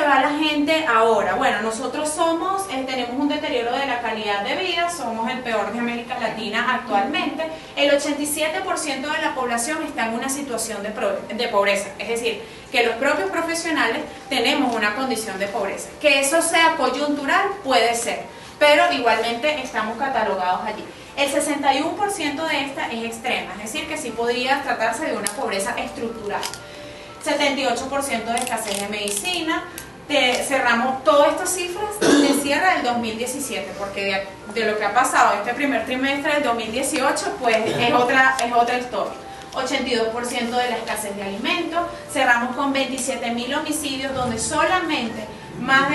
va la gente ahora? Bueno, nosotros tenemos un deterioro de la calidad de vida, somos el peor de América Latina actualmente. El 87% de la población está en una situación de pobreza, es decir, que los propios profesionales tenemos una condición de pobreza. Que eso sea coyuntural puede ser, pero igualmente estamos catalogados allí. El 61% de esta es extrema, es decir, que sí podría tratarse de una pobreza estructural. 78% de escasez de medicina. Cerramos todas estas cifras de cierre del 2017, porque de lo que ha pasado este primer trimestre del 2018, pues es otra historia. 82% de la escasez de alimentos. Cerramos con 27.000 homicidios, donde solamente más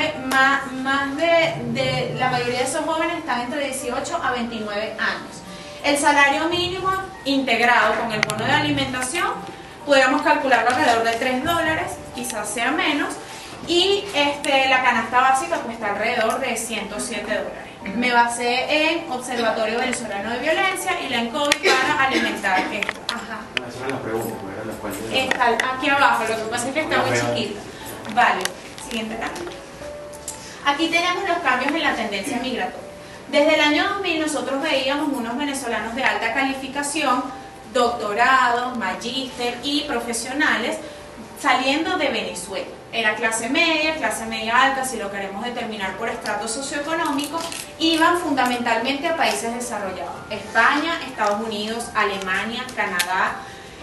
de la mayoría de esos jóvenes están entre 18 a 29 años. El salario mínimo integrado con el bono de alimentación, pudiéramos calcularlo alrededor de $3, quizás sea menos, y la canasta básica cuesta alrededor de $107. Me basé en Observatorio Venezolano de Violencia y la ENCOVI para alimentar esto. Ajá. Esa era la pregunta, ¿no? La cual está aquí abajo, lo que pasa es que está muy chiquita. Vale, siguiente lámina. Aquí tenemos los cambios en la tendencia migratoria. Desde el año 2000 nosotros veíamos unos venezolanos de alta calificación, doctorados, magíster y profesionales saliendo de Venezuela. Era clase media alta, si lo queremos determinar por estrato socioeconómico, iban fundamentalmente a países desarrollados: España, Estados Unidos, Alemania, Canadá,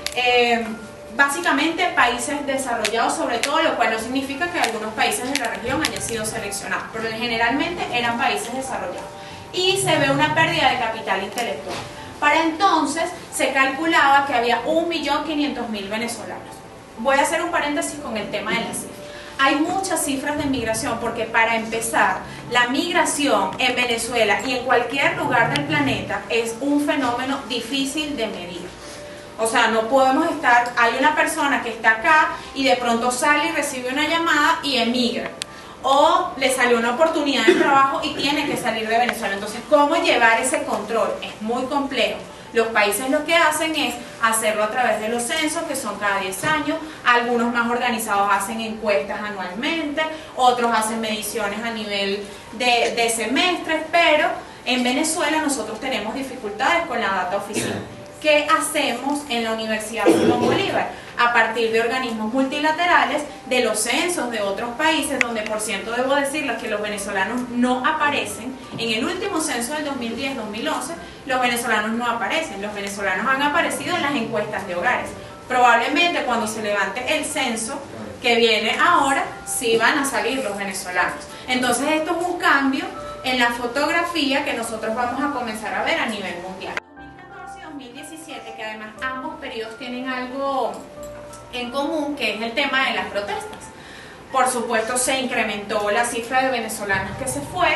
básicamente países desarrollados sobre todo, lo cual no significa que algunos países de la región hayan sido seleccionados, pero generalmente eran países desarrollados. Y se ve una pérdida de capital intelectual. Para entonces se calculaba que había 1.500.000 venezolanos. Voy a hacer un paréntesis con el tema de las cifras. Hay muchas cifras de migración porque, para empezar, la migración en Venezuela y en cualquier lugar del planeta es un fenómeno difícil de medir. O sea, no podemos hay una persona que está acá y de pronto sale y recibe una llamada y emigra. O le salió una oportunidad de trabajo y tiene que salir de Venezuela. Entonces, ¿cómo llevar ese control? Es muy complejo. Los países lo que hacen es hacerlo a través de los censos, que son cada 10 años. Algunos más organizados hacen encuestas anualmente, otros hacen mediciones a nivel de semestres, pero en Venezuela nosotros tenemos dificultades con la data oficial. ¿Qué hacemos en la Universidad Simón Bolívar? A partir de organismos multilaterales, de los censos de otros países, donde por cierto debo decirles que los venezolanos no aparecen. En el último censo del 2010-2011, los venezolanos no aparecen. Los venezolanos han aparecido en las encuestas de hogares. Probablemente cuando se levante el censo que viene ahora, sí van a salir los venezolanos. Entonces esto es un cambio en la fotografía que nosotros vamos a comenzar a ver a nivel mundial. 2014-2017, que además ambos periodos tienen algo en común, que es el tema de las protestas. Por supuesto, se incrementó la cifra de venezolanos que se fue,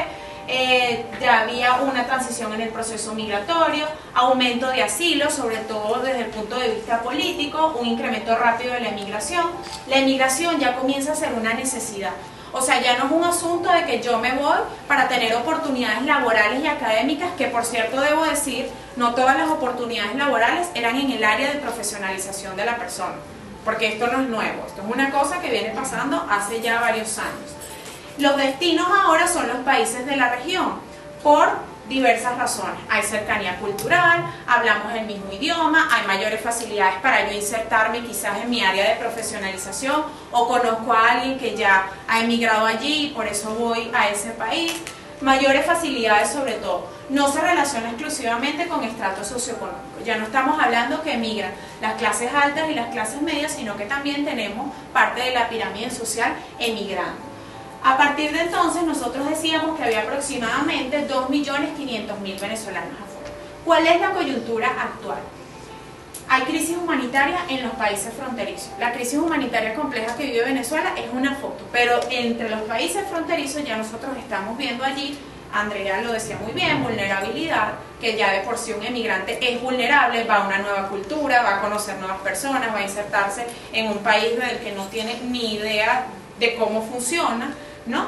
ya había una transición en el proceso migratorio, aumento de asilo, sobre todo desde el punto de vista político, un incremento rápido de la emigración. La emigración ya comienza a ser una necesidad. O sea, ya no es un asunto de que yo me voy para tener oportunidades laborales y académicas, que por cierto debo decir, no todas las oportunidades laborales eran en el área de profesionalización de la persona, porque esto no es nuevo, esto es una cosa que viene pasando hace ya varios años. Los destinos ahora son los países de la región, por diversas razones. Hay cercanía cultural, hablamos el mismo idioma, hay mayores facilidades para yo insertarme quizás en mi área de profesionalización, o conozco a alguien que ya ha emigrado allí y por eso voy a ese país. Mayores facilidades sobre todo. No se relaciona exclusivamente con estrato socioeconómico. Ya no estamos hablando que emigran las clases altas y las clases medias, sino que también tenemos parte de la pirámide social emigrando. A partir de entonces nosotros decíamos que había aproximadamente 2.500.000 venezolanos afuera. ¿Cuál es la coyuntura actual? Hay crisis humanitaria en los países fronterizos. La crisis humanitaria compleja que vive Venezuela es una foto, pero entre los países fronterizos ya nosotros estamos viendo allí, Andrea lo decía muy bien, vulnerabilidad, que ya de por sí un emigrante es vulnerable, va a una nueva cultura, va a conocer nuevas personas, va a insertarse en un país del que no tiene ni idea de cómo funciona, ¿no?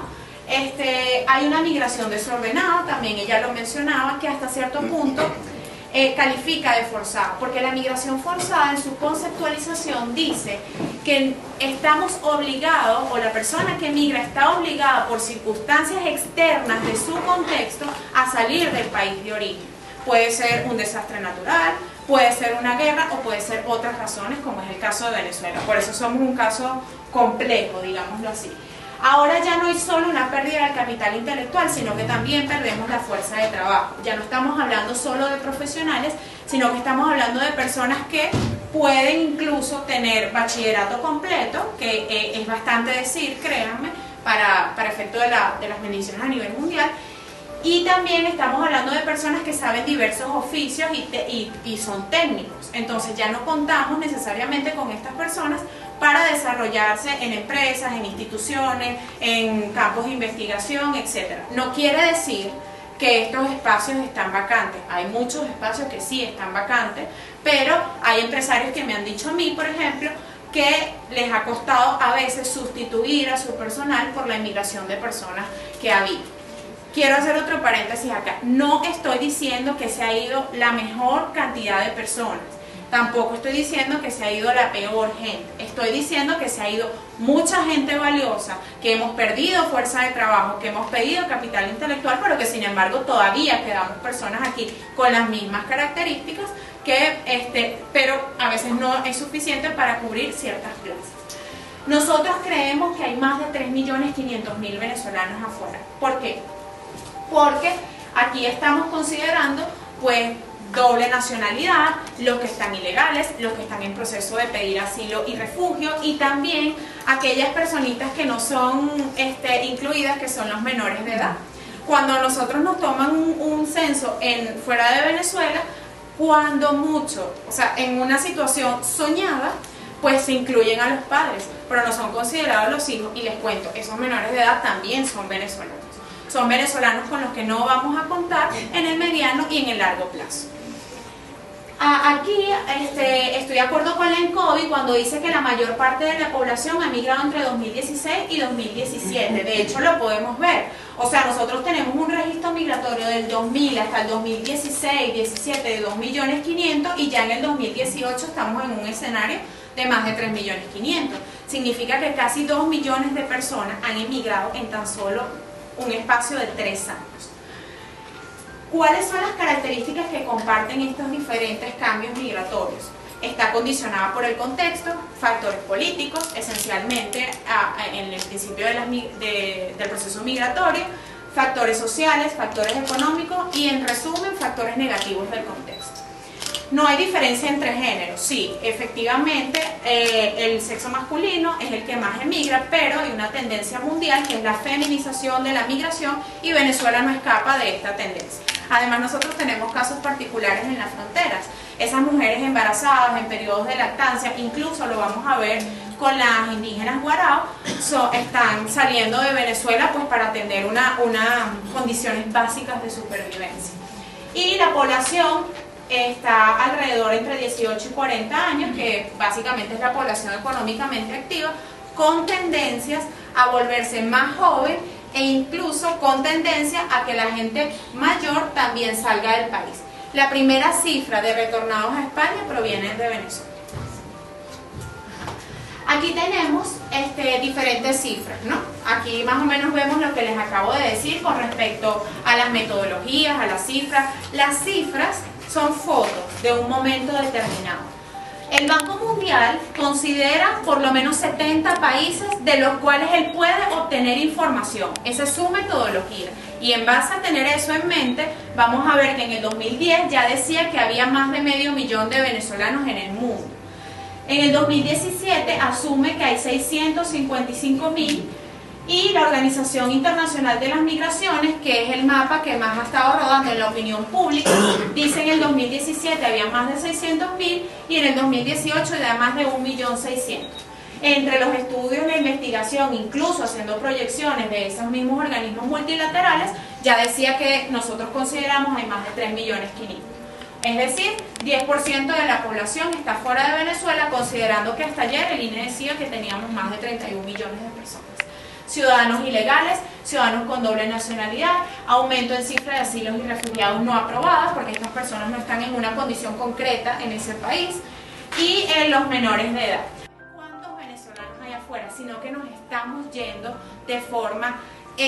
Hay una migración desordenada, también ella lo mencionaba, que hasta cierto punto califica de forzada, porque la migración forzada en su conceptualización dice que estamos obligados, o la persona que migra está obligada por circunstancias externas de su contexto a salir del país de origen. Puede ser un desastre natural, puede ser una guerra o puede ser otras razones, como es el caso de Venezuela. Por eso somos un caso complejo, digámoslo así. Ahora ya no hay solo una pérdida del capital intelectual, sino que también perdemos la fuerza de trabajo. Ya no estamos hablando solo de profesionales, sino que estamos hablando de personas que pueden incluso tener bachillerato completo, que es bastante decir, créanme, para efecto de las mediciones a nivel mundial. Y también estamos hablando de personas que saben diversos oficios y son técnicos. Entonces ya no contamos necesariamente con estas personas para desarrollarse en empresas, en instituciones, en campos de investigación, etc. No quiere decir que estos espacios están vacantes. Hay muchos espacios que sí están vacantes, pero hay empresarios que me han dicho a mí, por ejemplo, que les ha costado a veces sustituir a su personal por la inmigración de personas que ha habido. Quiero hacer otro paréntesis acá. No estoy diciendo que se ha ido la mejor cantidad de personas. Tampoco estoy diciendo que se ha ido la peor gente. Estoy diciendo que se ha ido mucha gente valiosa, que hemos perdido fuerza de trabajo, que hemos perdido capital intelectual, pero que sin embargo todavía quedamos personas aquí con las mismas características, pero a veces no es suficiente para cubrir ciertas plazas. Nosotros creemos que hay más de 3.500.000 venezolanos afuera. ¿Por qué? Porque aquí estamos considerando pues doble nacionalidad, los que están ilegales, los que están en proceso de pedir asilo y refugio, y también aquellas personitas que no son incluidas, que son los menores de edad. Cuando nosotros nos toman un censo fuera de Venezuela, cuando mucho, o sea, en una situación soñada, pues se incluyen a los padres, pero no son considerados los hijos, y les cuento, esos menores de edad también son venezolanos. Son venezolanos con los que no vamos a contar en el mediano y en el largo plazo. Aquí estoy de acuerdo con la ENCODI cuando dice que la mayor parte de la población ha migrado entre 2016 y 2017. De hecho, lo podemos ver. O sea, nosotros tenemos un registro migratorio del 2000 hasta el 2016-17 de 2.500.000 y ya en el 2018 estamos en un escenario de más de 3.500.000. Significa que casi 2 millones de personas han emigrado en tan solo un espacio de 3 años. ¿Cuáles son las características que comparten estos diferentes cambios migratorios? Está condicionada por el contexto, factores políticos, esencialmente en el principio del proceso migratorio, factores sociales, factores económicos y, en resumen, factores negativos del contexto. No hay diferencia entre géneros. Sí, efectivamente el sexo masculino es el que más emigra, pero hay una tendencia mundial que es la feminización de la migración y Venezuela no escapa de esta tendencia. Además, nosotros tenemos casos particulares en las fronteras. Esas mujeres embarazadas en periodos de lactancia, incluso lo vamos a ver con las indígenas Guarao, están saliendo de Venezuela pues para atender unas condiciones básicas de supervivencia. Y la población está alrededor entre 18 y 40 años, que básicamente es la población económicamente activa, con tendencias a volverse más joven e incluso con tendencia a que la gente mayor también salga del país. La primera cifra de retornados a España proviene de Venezuela. Aquí tenemos diferentes cifras, ¿no? Aquí más o menos vemos lo que les acabo de decir con respecto a las metodologías, a las cifras. Las cifras son fotos de un momento determinado. El Banco Mundial considera por lo menos 70 países de los cuales él puede obtener información. Esa es su metodología. Y en base a tener eso en mente, vamos a ver que en el 2010 ya decía que había más de 500.000 de venezolanos en el mundo. En el 2017 asume que hay 655.000 y la Organización Internacional de las Migraciones, que es el mapa que más ha estado rodando en la opinión pública, dice en el 2017 había más de 600.000 y en el 2018 ya más de 1.600.000. Entre los estudios de investigación, incluso haciendo proyecciones de esos mismos organismos multilaterales, ya decía que nosotros consideramos hay más de 3.500.000. Es decir, 10% de la población está fuera de Venezuela, considerando que hasta ayer el INE decía que teníamos más de 31 millones de personas. Ciudadanos ilegales, ciudadanos con doble nacionalidad, aumento en cifra de asilos y refugiados no aprobados, porque estas personas no están en una condición concreta en ese país, y los menores de edad. ¿Cuántos venezolanos sino que nos estamos yendo de forma,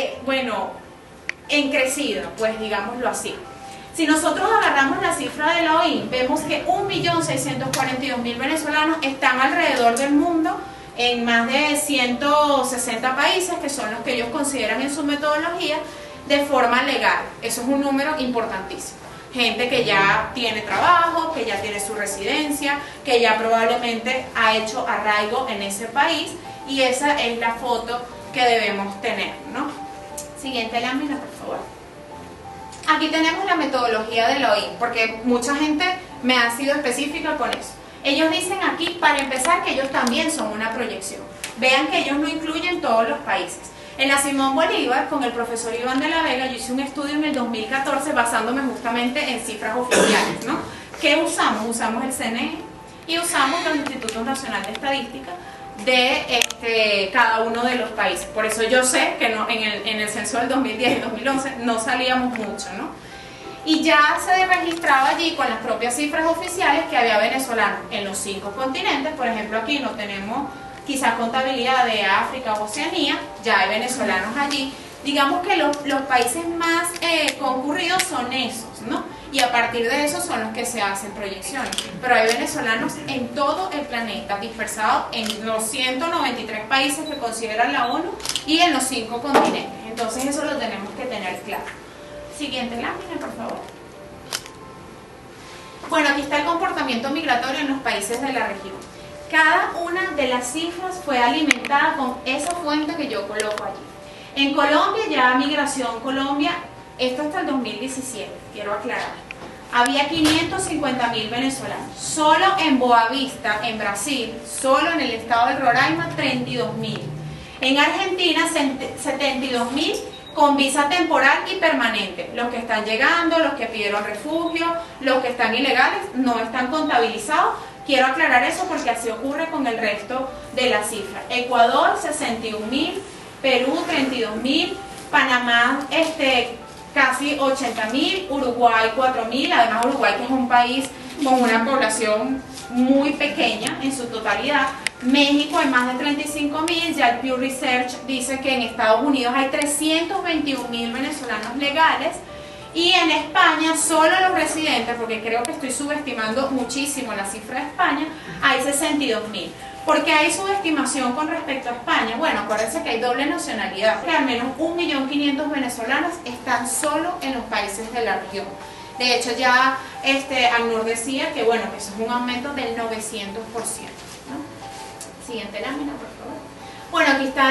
en crecido, pues digámoslo así. Si nosotros agarramos la cifra de la OIM, vemos que 1.642.000 venezolanos están alrededor del mundo en más de 160 países, que son los que ellos consideran en su metodología, de forma legal. Eso es un número importantísimo. Gente que ya tiene trabajo, que ya tiene su residencia, que ya probablemente ha hecho arraigo en ese país, y esa es la foto que debemos tener, ¿no? Siguiente lámina, por favor. Aquí tenemos la metodología de la OIM, porque mucha gente me ha sido específica con eso. Ellos dicen aquí, para empezar, que ellos también son una proyección. Vean que ellos no incluyen todos los países. En la Simón Bolívar, con el profesor Iván de la Vega, yo hice un estudio en el 2014 basándome justamente en cifras oficiales, ¿no? ¿Qué usamos? Usamos el CNE y usamos los Institutos Nacionales de Estadística de cada uno de los países. Por eso yo sé que no, en el censo del 2010 y 2011 no salíamos mucho, ¿no? Y ya se registraba allí con las propias cifras oficiales que había venezolanos en los 5 continentes. Por ejemplo, aquí no tenemos quizás contabilidad de África o Oceanía, ya hay venezolanos allí. Digamos que los países más concurridos son esos, ¿no? Y a partir de eso son los que se hacen proyecciones. Pero hay venezolanos en todo el planeta, dispersados en los 193 países que consideran la ONU y en los 5 continentes. Entonces eso lo tenemos que tener claro. Siguiente lámina, por favor. Bueno, aquí está el comportamiento migratorio en los países de la región. Cada una de las cifras fue alimentada con esa fuente que yo coloco allí. En Colombia, ya Migración Colombia, esto hasta el 2017, quiero aclarar, había 550.000 venezolanos. Solo en Boavista, en Brasil, solo en el estado de Roraima, 32.000. En Argentina, 72.000 con visa temporal y permanente. Los que están llegando, los que pidieron refugio, los que están ilegales, no están contabilizados. Quiero aclarar eso porque así ocurre con el resto de las cifras. Ecuador, 61.000, Perú, 32.000, Panamá, casi 80.000, Uruguay 4.000, además Uruguay que es un país con una población muy pequeña en su totalidad. México hay más de 35.000, ya el Pew Research dice que en Estados Unidos hay 321.000 venezolanos legales, y en España solo los residentes, porque creo que estoy subestimando muchísimo la cifra de España, hay 62.000. ¿Por qué hay subestimación con respecto a España? Bueno, acuérdense que hay doble nacionalidad, que al menos 1.500.000 venezolanos están solo en los países de la región. De hecho, ya ACNUR decía que bueno, que eso es un aumento del 900%, ¿no? Siguiente lámina, por favor. Bueno, aquí están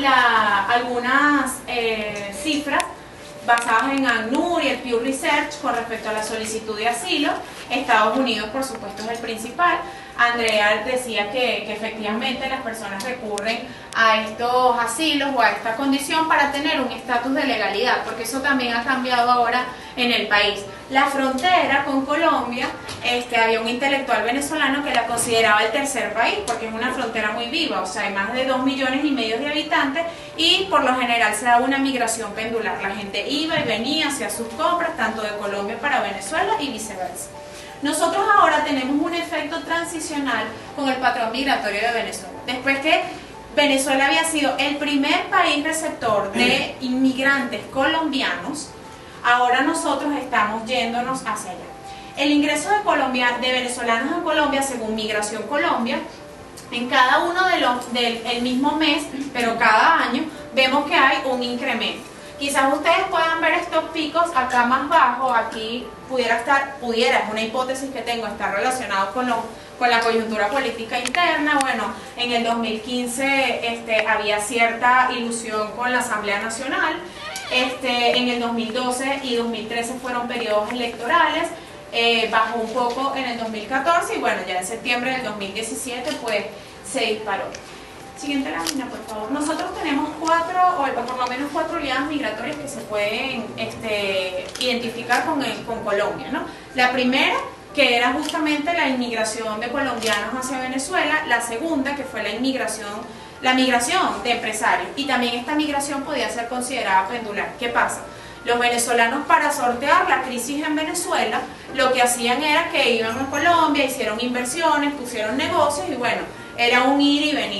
algunas cifras basadas en ACNUR y el Pew Research con respecto a la solicitud de asilo. Estados Unidos, por supuesto, es el principal. Andrea decía que efectivamente las personas recurren a estos asilos o a esta condición para tener un estatus de legalidad, porque eso también ha cambiado ahora en el país. La frontera con Colombia, había un intelectual venezolano que la consideraba el tercer país, porque es una frontera muy viva, o sea, hay más de 2,5 millones de habitantes y por lo general se da una migración pendular. La gente iba y venía, hacía sus compras, tanto de Colombia para Venezuela y viceversa. Nosotros ahora tenemos un efecto transicional con el patrón migratorio de Venezuela. Después que Venezuela había sido el primer país receptor de inmigrantes colombianos, ahora nosotros estamos yéndonos hacia allá. El ingreso de venezolanos en Colombia, según Migración Colombia, en cada uno del mismo mes, pero cada año, vemos que hay un incremento. Quizás ustedes puedan ver estos picos acá más bajo, aquí es una hipótesis que tengo, está relacionado con la coyuntura política interna. Bueno, en el 2015 había cierta ilusión con la Asamblea Nacional, en el 2012 y 2013 fueron periodos electorales, bajó un poco en el 2014 y bueno, ya en septiembre del 2017 pues se disparó. Siguiente lámina, por favor. Nosotros tenemos por lo menos cuatro oleadas migratorias que se pueden identificar con Colombia, ¿no? La primera, que era justamente la inmigración de colombianos hacia Venezuela. La segunda, que fue la migración de empresarios. Y también esta migración podía ser considerada pendular. ¿Qué pasa? Los venezolanos, para sortear la crisis en Venezuela, lo que hacían era que iban a Colombia, hicieron inversiones, pusieron negocios y bueno, era un ir y venir.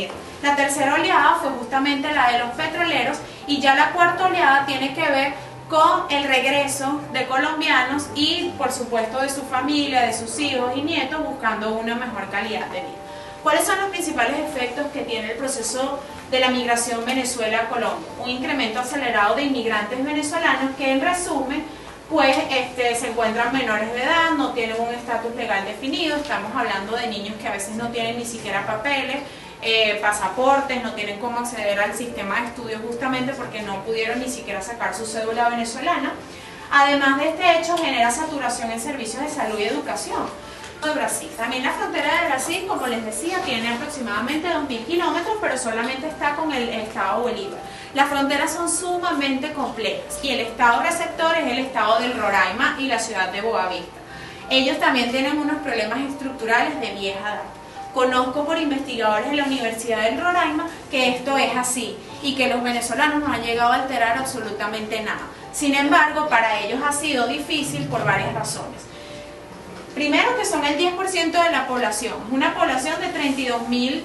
La tercera oleada fue justamente la de los petroleros y ya la cuarta oleada tiene que ver con el regreso de colombianos y por supuesto de su familia, de sus hijos y nietos buscando una mejor calidad de vida. ¿Cuáles son los principales efectos que tiene el proceso de la migración Venezuela-Colombia? Un incremento acelerado de inmigrantes venezolanos que en resumen pues se encuentran menores de edad, no tienen un estatus legal definido, estamos hablando de niños que a veces no tienen ni siquiera papeles, pasaportes, no tienen cómo acceder al sistema de estudios justamente porque no pudieron ni siquiera sacar su cédula venezolana. Además de este hecho genera saturación en servicios de salud y educación. De Brasil. También la frontera de Brasil, como les decía, tiene aproximadamente 2.000 kilómetros, pero solamente está con el estado Bolívar. Las fronteras son sumamente complejas y el estado receptor es el estado del Roraima y la ciudad de Boavista. Ellos también tienen unos problemas estructurales de vieja edad. Conozco por investigadores de la Universidad del Roraima que esto es así y que los venezolanos no han llegado a alterar absolutamente nada. Sin embargo, para ellos ha sido difícil por varias razones. Primero, que son el 10% de la población, una población de 32.000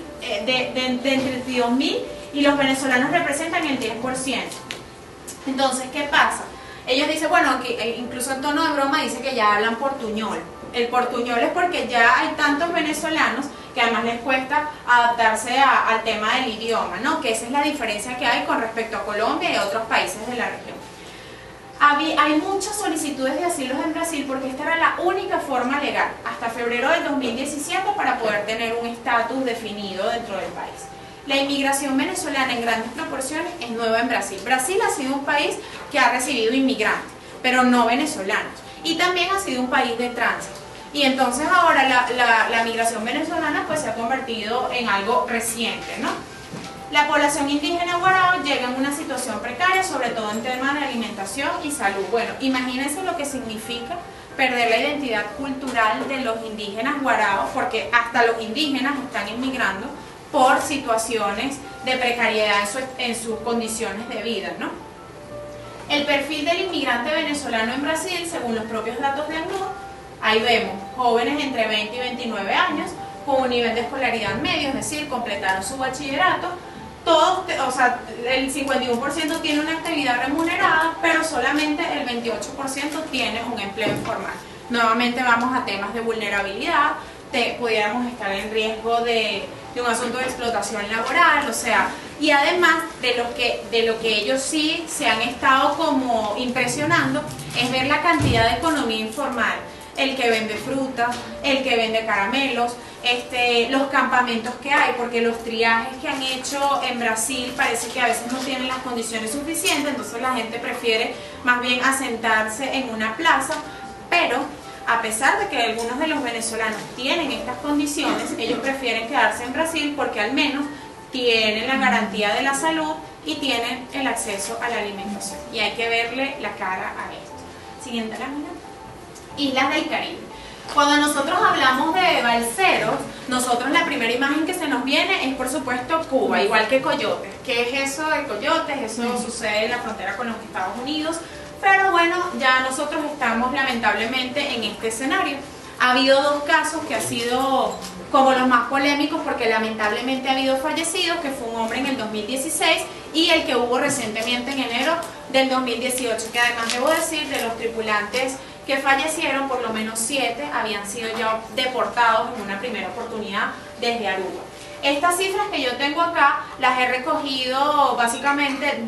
y los venezolanos representan el 10%. Entonces, ¿qué pasa? Ellos dicen, bueno, aquí, incluso en tono de broma dice que ya hablan portuñol. El portuñol es porque ya hay tantos venezolanos que además les cuesta adaptarse al tema del idioma, ¿no? Que esa es la diferencia que hay con respecto a Colombia y a otros países de la región. Hay muchas solicitudes de asilo en Brasil porque esta era la única forma legal hasta febrero del 2017 para poder tener un estatus definido dentro del país. La inmigración venezolana en grandes proporciones es nueva en Brasil. Brasil ha sido un país que ha recibido inmigrantes, pero no venezolanos, y también ha sido un país de tránsito. Y entonces ahora la migración venezolana pues se ha convertido en algo reciente, ¿no? La población indígena guarao llega en una situación precaria, sobre todo en temas de alimentación y salud. Bueno, imagínense lo que significa perder la identidad cultural de los indígenas guaraos, porque hasta los indígenas están inmigrando por situaciones de precariedad en sus condiciones de vida, ¿no? El perfil del inmigrante venezolano en Brasil, según los propios datos de ANCNUR, ahí vemos jóvenes entre 20 y 29 años, con un nivel de escolaridad medio, es decir, completaron su bachillerato. Todos, o sea, el 51% tiene una actividad remunerada, pero solamente el 28% tiene un empleo informal. Nuevamente vamos a temas de vulnerabilidad, pudiéramos estar en riesgo de un asunto de explotación laboral, o sea, y además de lo que ellos sí se han estado como impresionando es ver la cantidad de economía informal. El que vende fruta, el que vende caramelos, los campamentos que hay, porque los triajes que han hecho en Brasil parece que a veces no tienen las condiciones suficientes, entonces la gente prefiere más bien asentarse en una plaza, pero a pesar de que algunos de los venezolanos tienen estas condiciones, ellos prefieren quedarse en Brasil porque al menos tienen la garantía de la salud y tienen el acceso a la alimentación, y hay que verle la cara a esto. Siguiente lámina. Islas del Caribe. Cuando nosotros hablamos de balseros, nosotros la primera imagen que se nos viene es por supuesto Cuba, igual que Coyotes. ¿Qué es eso de Coyotes? Eso sucede en la frontera con los Estados Unidos, pero bueno, ya nosotros estamos lamentablemente en este escenario. Ha habido dos casos que han sido como los más polémicos porque lamentablemente ha habido fallecidos, que fue un hombre en el 2016 y el que hubo recientemente en enero del 2018, que además debo decir de los tripulantes que fallecieron, por lo menos 7 habían sido ya deportados en una primera oportunidad desde Aruba. Estas cifras que yo tengo acá las he recogido básicamente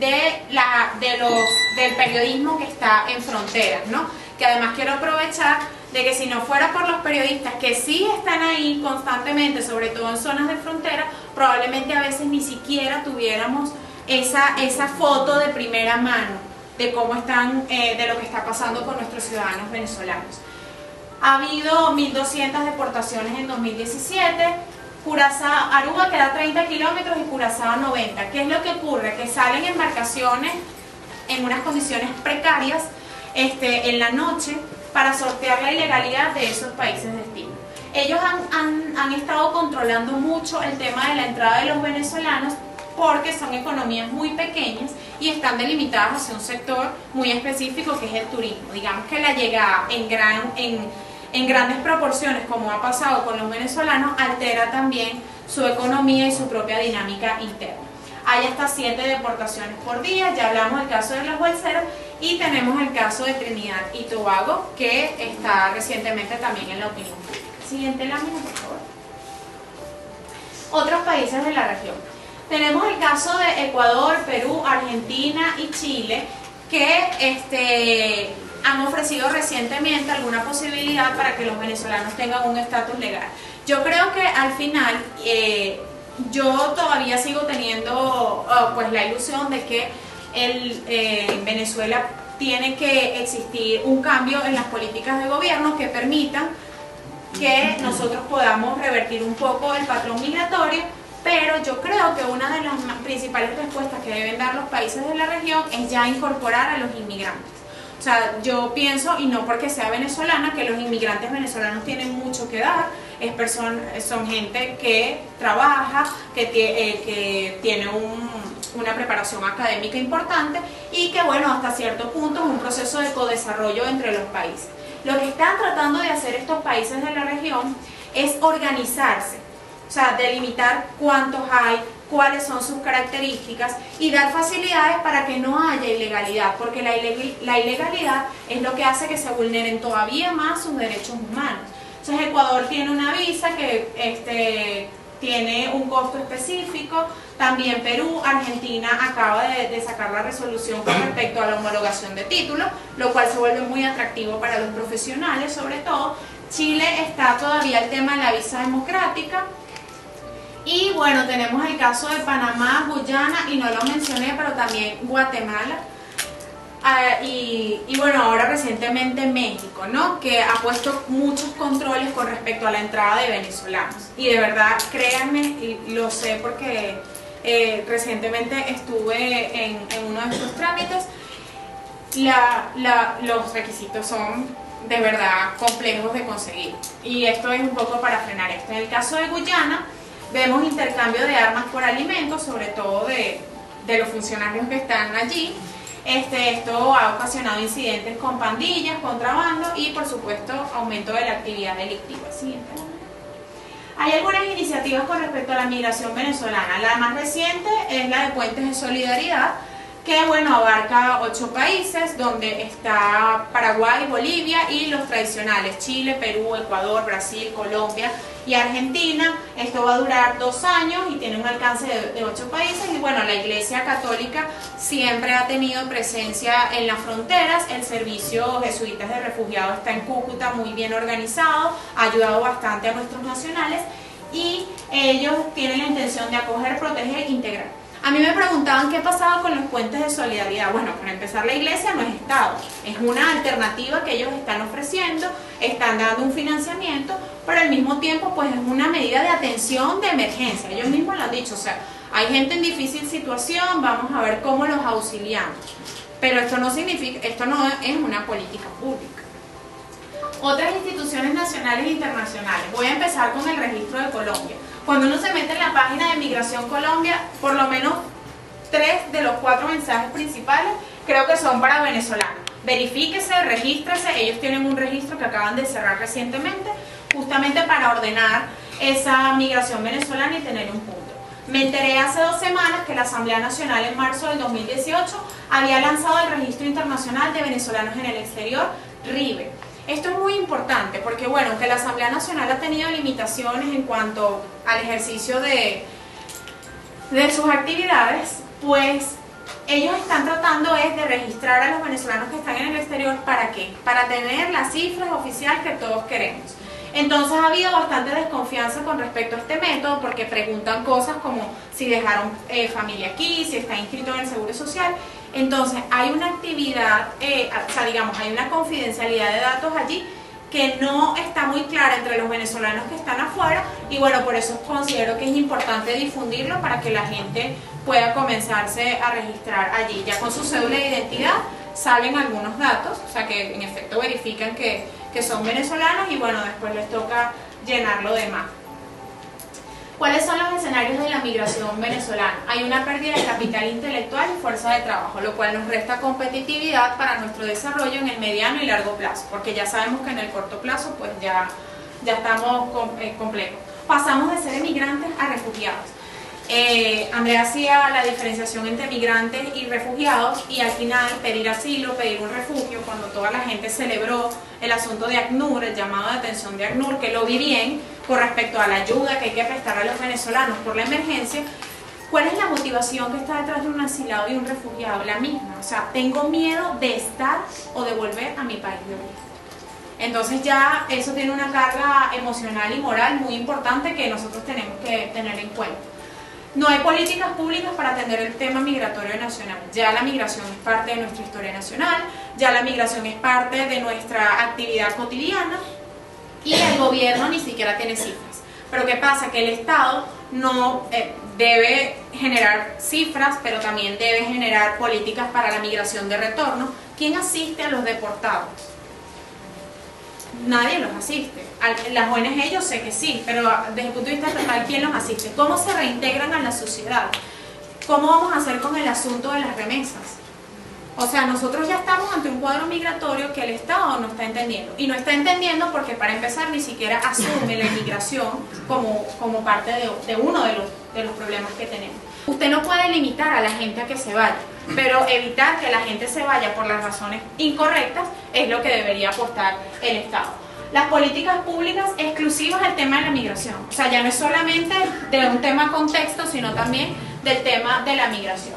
del periodismo que está en fronteras, ¿no? Que además quiero aprovechar de que si no fuera por los periodistas que sí están ahí constantemente, sobre todo en zonas de frontera, probablemente a veces ni siquiera tuviéramos esa foto de primera mano de cómo están, de lo que está pasando con nuestros ciudadanos venezolanos. Ha habido 1.200 deportaciones en 2017, Curazao, Aruba queda a 30 kilómetros y Curazao a 90. ¿Qué es lo que ocurre? Que salen embarcaciones en unas condiciones precarias en la noche para sortear la ilegalidad de esos países de destino. Ellos han estado controlando mucho el tema de la entrada de los venezolanos porque son economías muy pequeñas y están delimitadas hacia un sector muy específico que es el turismo. Digamos que la llegada en grandes proporciones, como ha pasado con los venezolanos, altera también su economía y su propia dinámica interna. Hay hasta 7 deportaciones por día, ya hablamos del caso de los bolseros, y tenemos el caso de Trinidad y Tobago, que está recientemente también en la opinión pública. Siguiente lámina, por favor. Otros países de la región. Tenemos el caso de Ecuador, Perú, Argentina y Chile, que han ofrecido recientemente alguna posibilidad para que los venezolanos tengan un estatus legal. Yo creo que al final, yo todavía sigo teniendo pues la ilusión de que en Venezuela tiene que existir un cambio en las políticas de gobierno que permitan que nosotros podamos revertir un poco el patrón migratorio, pero yo creo que una de las principales respuestas que deben dar los países de la región es ya incorporar a los inmigrantes. O sea, yo pienso, y no porque sea venezolana, que los inmigrantes venezolanos tienen mucho que dar. Son gente que trabaja, que tiene una preparación académica importante y que, bueno, hasta cierto punto es un proceso de codesarrollo entre los países. Lo que están tratando de hacer estos países de la región es organizarse, o sea, delimitar cuántos hay, cuáles son sus características y dar facilidades para que no haya ilegalidad, porque la ilegalidad es lo que hace que se vulneren todavía más sus derechos humanos. Entonces Ecuador tiene una visa que tiene un costo específico, también Perú, Argentina acaba de sacar la resolución con respecto a la homologación de títulos, lo cual se vuelve muy atractivo para los profesionales sobre todo. Chile está todavía el tema de la visa democrática. Y bueno, tenemos el caso de Panamá, Guyana, y no lo mencioné, pero también Guatemala. Y bueno, ahora recientemente México, ¿no? Que ha puesto muchos controles con respecto a la entrada de venezolanos. Y de verdad, créanme, y lo sé porque recientemente estuve en uno de estos trámites, los requisitos son de verdad complejos de conseguir. Y esto es un poco para frenar esto. En el caso de Guyana, vemos intercambio de armas por alimentos, sobre todo de los funcionarios que están allí. Esto ha ocasionado incidentes con pandillas, contrabando y, por supuesto, aumento de la actividad delictiva. Siguiente. Hay algunas iniciativas con respecto a la migración venezolana. La más reciente es la de Puentes de Solidaridad, que bueno, abarca 8 países, donde está Paraguay, Bolivia y los tradicionales Chile, Perú, Ecuador, Brasil, Colombia y Argentina. Esto va a durar 2 años y tiene un alcance de 8 países. Y bueno, la Iglesia Católica siempre ha tenido presencia en las fronteras. El servicio Jesuitas de Refugiados está en Cúcuta, muy bien organizado, ha ayudado bastante a nuestros nacionales y ellos tienen la intención de acoger, proteger e integrar. A mí me preguntaban qué pasaba con los puentes de solidaridad. Bueno, para empezar, la iglesia no es Estado, es una alternativa que ellos están ofreciendo, están dando un financiamiento, pero al mismo tiempo pues es una medida de atención de emergencia. Ellos mismos lo han dicho, o sea, hay gente en difícil situación, vamos a ver cómo los auxiliamos. Pero esto no es una política pública. Otras instituciones nacionales e internacionales. Voy a empezar con el registro de Colombia. Cuando uno se mete en la página de Migración Colombia, por lo menos 3 de los 4 mensajes principales creo que son para venezolanos. Verifíquese, regístrese. Ellos tienen un registro que acaban de cerrar recientemente, justamente para ordenar esa migración venezolana y tener un punto. Me enteré hace 2 semanas que la Asamblea Nacional en marzo del 2018 había lanzado el Registro Internacional de Venezolanos en el Exterior, RIVE. Esto es muy importante porque, bueno, aunque la Asamblea Nacional ha tenido limitaciones en cuanto al ejercicio de sus actividades, pues ellos están tratando de registrar a los venezolanos que están en el exterior. ¿Para qué? Para tener la cifra oficial que todos queremos. Entonces ha habido bastante desconfianza con respecto a este método porque preguntan cosas como si dejaron familia aquí, si está inscrito en el Seguro Social. Entonces hay una actividad, o sea, digamos, hay una confidencialidad de datos allí que no está muy clara entre los venezolanos que están afuera y bueno, por eso considero que es importante difundirlo para que la gente pueda comenzarse a registrar allí. Ya con su cédula de identidad salen algunos datos, o sea que en efecto verifican que son venezolanos y bueno, después les toca llenar lo demás. ¿Cuáles son los escenarios de la migración venezolana? Hay una pérdida de capital intelectual y fuerza de trabajo, lo cual nos resta competitividad para nuestro desarrollo en el mediano y largo plazo, porque ya sabemos que en el corto plazo pues ya estamos complejos. pasamos de ser emigrantes a refugiados. Andrea hacía la diferenciación entre migrantes y refugiados, y al final pedir asilo, pedir un refugio, cuando toda la gente celebró el asunto de ACNUR, el llamado de atención de ACNUR, que lo vi bien con respecto a la ayuda que hay que prestar a los venezolanos por la emergencia. ¿Cuál es la motivación que está detrás de un asilado y un refugiado? La misma, o sea, tengo miedo de estar o de volver a mi país de origen. Entonces ya eso tiene una carga emocional y moral muy importante que nosotros tenemos que tener en cuenta. No hay políticas públicas para atender el tema migratorio nacional. Ya la migración es parte de nuestra historia nacional, ya la migración es parte de nuestra actividad cotidiana y el gobierno ni siquiera tiene cifras. Pero ¿qué pasa? Que el Estado no debe generar cifras, pero también debe generar políticas para la migración de retorno. ¿Quién asiste a los deportados? Nadie los asiste. Las ONG yo sé que sí, pero desde el punto de vista estatal, ¿quién los asiste? ¿Cómo se reintegran a la sociedad? ¿Cómo vamos a hacer con el asunto de las remesas? O sea, nosotros ya estamos ante un cuadro migratorio que el Estado no está entendiendo. Y no está entendiendo porque, para empezar, ni siquiera asume la inmigración como parte de uno de los problemas que tenemos. Usted no puede limitar a la gente a que se vaya, pero evitar que la gente se vaya por las razones incorrectas es lo que debería apostar el Estado. Las políticas públicas exclusivas al tema de la migración. O sea, ya no es solamente de un tema contexto, sino también del tema de la migración.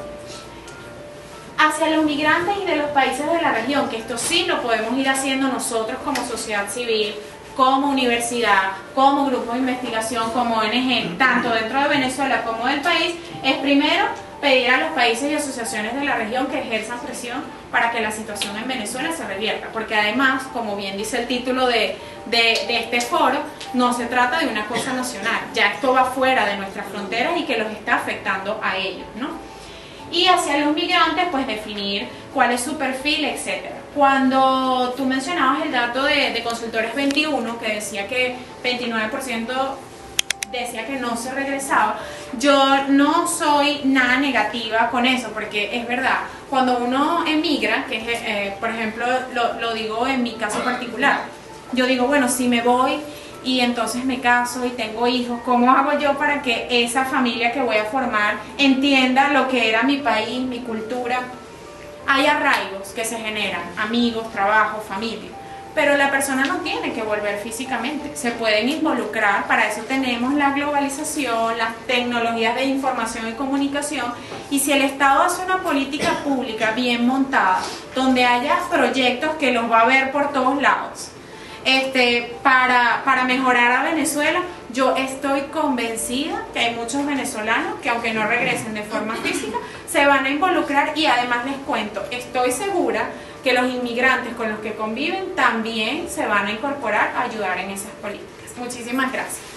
Hacia los migrantes y de los países de la región, que esto sí lo podemos ir haciendo nosotros como sociedad civil, como universidad, como grupo de investigación, como ONG, tanto dentro de Venezuela como del país, es primero pedir a los países y asociaciones de la región que ejerzan presión para que la situación en Venezuela se revierta, porque además, como bien dice el título de este foro, no se trata de una cosa nacional, ya esto va fuera de nuestras fronteras y que los está afectando a ellos, ¿no? Y hacia los migrantes, pues definir cuál es su perfil, etcétera. Cuando tú mencionabas el dato de Consultores 21, que decía que 29% decía que no se regresaba, yo no soy nada negativa con eso, porque es verdad, cuando uno emigra, que es, por ejemplo, lo digo en mi caso particular, yo digo, bueno, si me voy y entonces me caso y tengo hijos, ¿cómo hago yo para que esa familia que voy a formar entienda lo que era mi país, mi cultura? Hay arraigos que se generan, amigos, trabajo, familia, pero la persona no tiene que volver físicamente, se pueden involucrar. Para eso tenemos la globalización, las tecnologías de información y comunicación, y si el Estado hace una política pública bien montada, donde haya proyectos que los va a ver por todos lados, para mejorar a Venezuela, yo estoy convencida que hay muchos venezolanos que, aunque no regresen de forma física, se van a involucrar. Y además les cuento, estoy segura que los inmigrantes con los que conviven también se van a incorporar a ayudar en esas políticas. Muchísimas gracias.